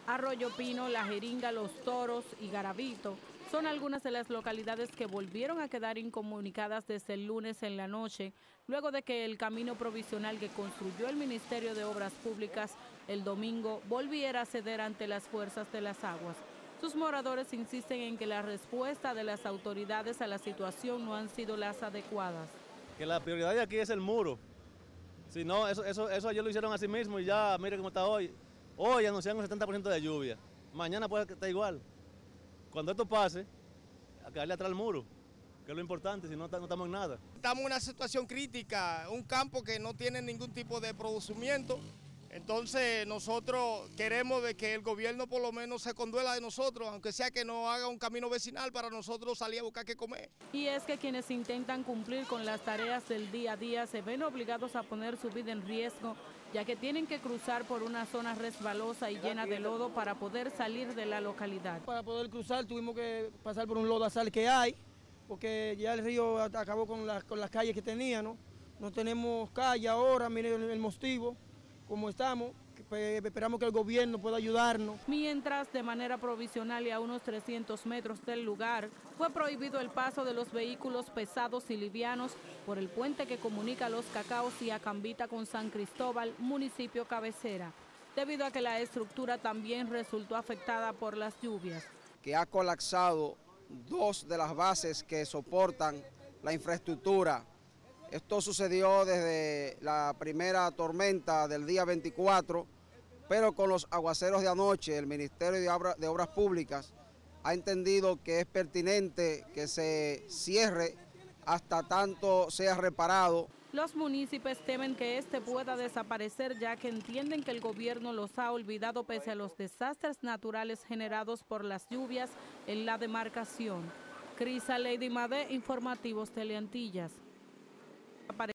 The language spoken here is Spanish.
Arroyo Pino, La Jeringa, Los Toros y Garavito son algunas de las localidades que volvieron a quedar incomunicadas desde el lunes en la noche, luego de que el camino provisional que construyó el Ministerio de Obras Públicas el domingo volviera a ceder ante las fuerzas de las aguas. Sus moradores insisten en que la respuesta de las autoridades a la situación no han sido las adecuadas. Que la prioridad de aquí es el muro. Si no, eso ayer lo hicieron así mismo y ya, mire cómo está hoy. Hoy anuncian un 70% de lluvia. Mañana puede estar igual. Cuando esto pase, hay que darle atrás al muro, que es lo importante, si no, no estamos en nada. Estamos en una situación crítica, un campo que no tiene ningún tipo de producimiento. Entonces nosotros queremos de que el gobierno por lo menos se conduela de nosotros, aunque sea que nos haga un camino vecinal para nosotros salir a buscar qué comer. Y es que quienes intentan cumplir con las tareas del día a día se ven obligados a poner su vida en riesgo, ya que tienen que cruzar por una zona resbalosa y llena de lodo para poder salir de la localidad. Para poder cruzar tuvimos que pasar por un lodazal que hay, porque ya el río acabó con las calles que tenía, ¿no? No tenemos calle ahora, miren el mostivo. Como estamos, esperamos que el gobierno pueda ayudarnos. Mientras, de manera provisional y a unos 300 metros del lugar, fue prohibido el paso de los vehículos pesados y livianos por el puente que comunica Los Cacaos y Acambita con San Cristóbal, municipio cabecera, debido a que la estructura también resultó afectada por las lluvias. Que ha colapsado dos de las bases que soportan la infraestructura. Esto sucedió desde la primera tormenta del día 24, pero con los aguaceros de anoche, el Ministerio de Obras Públicas ha entendido que es pertinente que se cierre hasta tanto sea reparado. Los municipios temen que este pueda desaparecer, ya que entienden que el gobierno los ha olvidado pese a los desastres naturales generados por las lluvias en la demarcación. Crisa Lady Made, Informativos Teleantillas.